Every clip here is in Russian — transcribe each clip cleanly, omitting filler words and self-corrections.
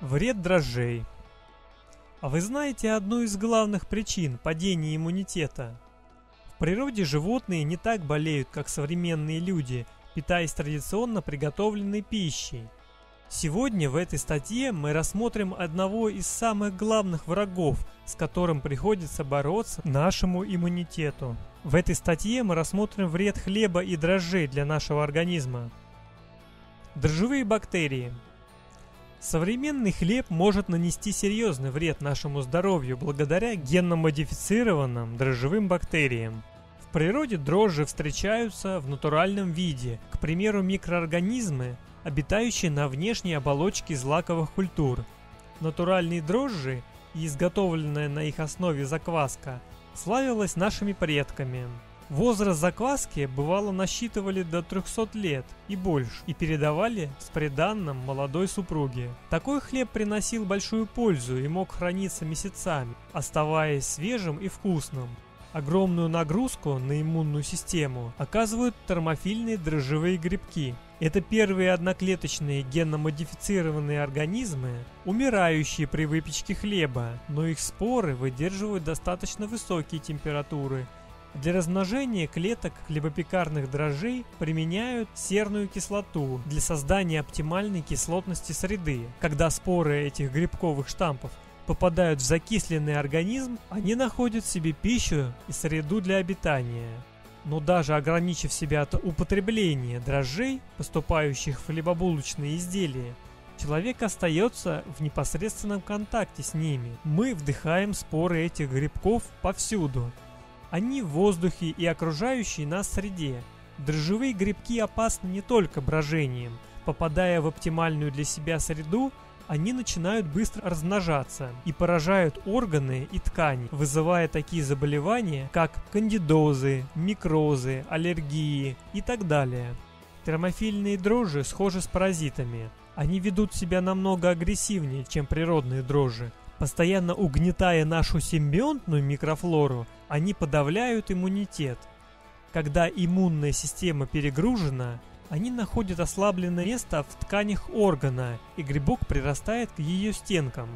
Вред дрожжей. А вы знаете одну из главных причин падения иммунитета? В природе животные не так болеют, как современные люди, питаясь традиционно приготовленной пищей. Сегодня в этой статье мы рассмотрим одного из самых главных врагов, с которым приходится бороться нашему иммунитету. В этой статье мы рассмотрим вред хлеба и дрожжей для нашего организма. Дрожжевые бактерии. Современный хлеб может нанести серьезный вред нашему здоровью благодаря генно-модифицированным дрожжевым бактериям. В природе дрожжи встречаются в натуральном виде, к примеру, микроорганизмы, обитающие на внешней оболочке злаковых культур. Натуральные дрожжи и изготовленная на их основе закваска славилась нашими предками. Возраст закваски бывало насчитывали до 300 лет и больше и передавали с приданным молодой супруге. Такой хлеб приносил большую пользу и мог храниться месяцами, оставаясь свежим и вкусным. Огромную нагрузку на иммунную систему оказывают термофильные дрожжевые грибки. Это первые одноклеточные генно-модифицированные организмы, умирающие при выпечке хлеба, но их споры выдерживают достаточно высокие температуры. Для размножения клеток хлебопекарных дрожжей применяют серную кислоту для создания оптимальной кислотности среды. Когда споры этих грибковых штампов попадают в закисленный организм, они находят в себе пищу и среду для обитания. Но даже ограничив себя от употребления дрожжей, поступающих в хлебобулочные изделия, человек остается в непосредственном контакте с ними. Мы вдыхаем споры этих грибков повсюду. Они в воздухе и окружающей нас среде. Дрожжевые грибки опасны не только брожением. Попадая в оптимальную для себя среду, они начинают быстро размножаться и поражают органы и ткани, вызывая такие заболевания, как кандидозы, микрозы, аллергии и так далее. Термофильные дрожжи схожи с паразитами. Они ведут себя намного агрессивнее, чем природные дрожжи. Постоянно угнетая нашу симбионтную микрофлору, они подавляют иммунитет. Когда иммунная система перегружена, они находят ослабленное место в тканях органа, и грибок прирастает к ее стенкам.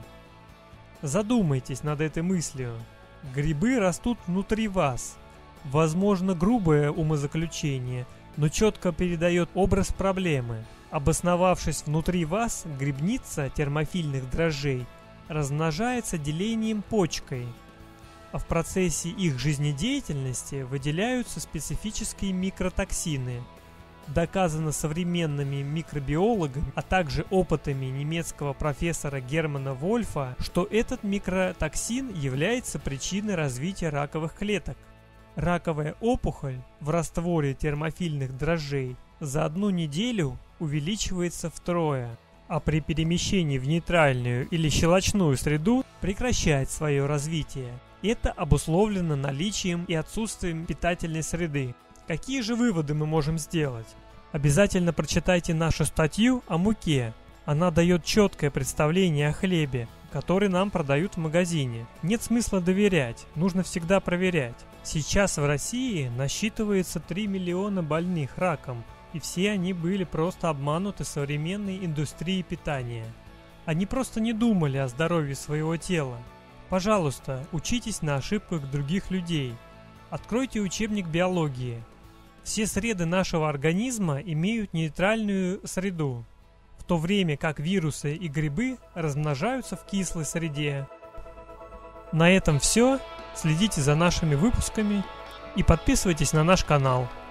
Задумайтесь над этой мыслью. Грибы растут внутри вас. Возможно, грубое умозаключение, но четко передает образ проблемы. Обосновавшись внутри вас, грибница термофильных дрожжей размножается делением почкой, а в процессе их жизнедеятельности выделяются специфические микротоксины. Доказано современными микробиологами, а также опытами немецкого профессора Германа Вольфа, что этот микротоксин является причиной развития раковых клеток. Раковая опухоль в растворе термофильных дрожжей за одну неделю увеличивается втрое, а при перемещении в нейтральную или щелочную среду прекращает свое развитие. Это обусловлено наличием и отсутствием питательной среды. Какие же выводы мы можем сделать? Обязательно прочитайте нашу статью о муке. Она дает четкое представление о хлебе, который нам продают в магазине. Нет смысла доверять, нужно всегда проверять. Сейчас в России насчитывается 3 миллиона больных раком, и все они были просто обмануты современной индустрией питания. Они просто не думали о здоровье своего тела. Пожалуйста, учитесь на ошибках других людей. Откройте учебник биологии. Все среды нашего организма имеют нейтральную среду, в то время как вирусы и грибы размножаются в кислой среде. На этом все. Следите за нашими выпусками и подписывайтесь на наш канал.